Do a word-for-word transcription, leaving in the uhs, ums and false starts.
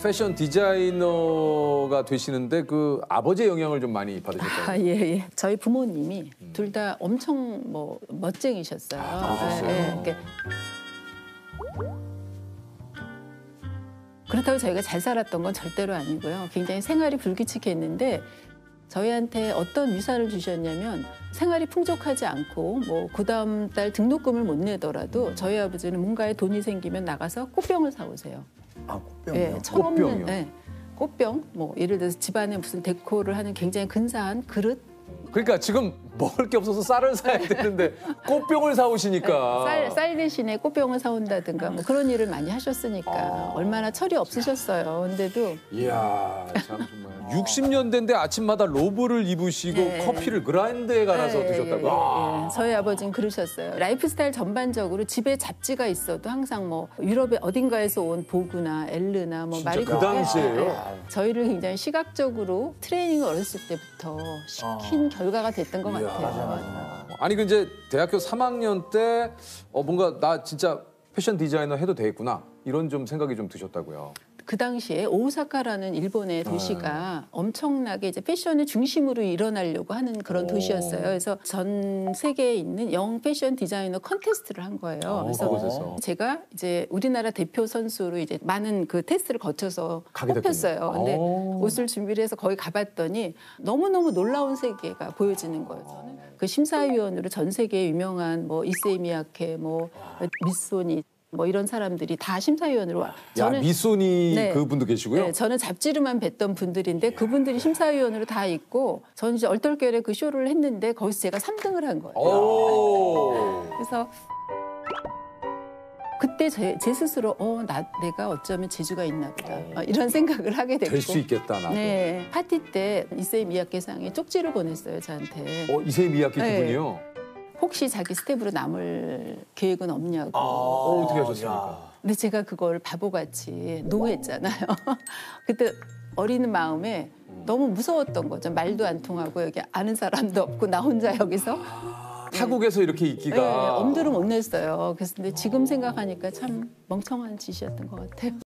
패션 디자이너가 되시는데 그 아버지의 영향을 좀 많이 받으셨다고요? 아, 예, 예. 저희 부모님이 음. 둘 다 엄청 뭐 멋쟁이셨어요. 아, 그러셨어요? 예, 예. 그러니까 그렇다고 저희가 잘 살았던 건 절대로 아니고요. 굉장히 생활이 불규칙했는데 저희한테 어떤 유산을 주셨냐면 생활이 풍족하지 않고 뭐 그다음 달 등록금을 못 내더라도 저희 아버지는 뭔가에 돈이 생기면 나가서 꽃병을 사오세요. 아, 꽃병이요? 예, 철없는 꽃병이요? 예, 꽃병. 뭐 예를 들어서 집안에 무슨 데코를 하는 굉장히 근사한 그릇. 그러니까 지금 먹을 게 없어서 쌀을 사야 되는데 꽃병을 사오시니까. 쌀, 쌀 대신에 꽃병을 사온다든가 뭐 그런 일을 많이 하셨으니까 아. 얼마나 철이 없으셨어요. 근데도 이야, 참 정말. 육십 년대인데 아침마다 로브를 입으시고 네. 커피를 그라인드에 갈아서 예, 드셨다고. 예, 예, 아. 예. 저희 아버지는 그러셨어요. 라이프 스타일 전반적으로 집에 잡지가 있어도 항상 뭐 유럽의 어딘가에서 온 보그나 엘르나 뭐 진짜 마리코 그 당시에요? 저희를 굉장히 시각적으로 트레이닝을 어렸을 때부터 시킨 결과가 됐던 것 이야. 같아요. 맞아, 맞아. 아니 그 이제 대학교 삼 학년 때 어, 뭔가 나 진짜 패션 디자이너 해도 되겠구나 이런 좀 생각이 좀 드셨다고요. 그 당시에 오사카라는 일본의 도시가 엄청나게 이제 패션의 중심으로 일어나려고 하는 그런 오. 도시였어요. 그래서 전 세계에 있는 영 패션 디자이너 컨테스트를 한 거예요. 어, 그래서 그곳에서. 제가 이제 우리나라 대표 선수로 이제 많은 그 테스트를 거쳐서 가게 뽑혔어요. 됐군요. 근데 오. 옷을 준비를 해서 거기 가봤더니 너무너무 놀라운 세계가 보여지는 거예요. 저는 그 심사위원으로 전 세계에 유명한 뭐 이세이 미야케, 뭐 미소니 뭐 이런 사람들이 다 심사위원으로 와. 야, 미소니 네. 그분도 계시고요? 네, 저는 잡지로만 뵀던 분들인데 그분들이 심사위원으로 다 있고 저는 이제 얼떨결에 그 쇼를 했는데 거기서 제가 삼 등을 한 거예요. 오. 그래서 그때 제, 제 스스로 어, 나, 내가 어쩌면 재주가 있나 보다 어, 이런 생각을 하게 됐고. 될 수 있겠다 나도. 네, 파티 때 이세이 미야케상에 쪽지를 보냈어요, 저한테. 어, 이세이 미야케 네. 그분이요? 혹시 자기 스텝으로 남을 계획은 없냐고. 어, 어떻게 하셨습니까? 근데 제가 그걸 바보같이 노했잖아요. 그때 어리는 마음에 너무 무서웠던 거죠. 말도 안 통하고 여기 아는 사람도 없고 나 혼자 여기서. 타국에서 이렇게 있기가. 네, 엄두를 못 냈어요. 그래서 근데 지금 생각하니까 참 멍청한 짓이었던 것 같아요.